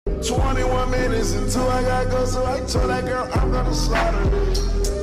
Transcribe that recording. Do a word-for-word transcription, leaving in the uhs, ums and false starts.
twenty-one minutes until I gotta go, so I told that girl I'm gonna slaughter it.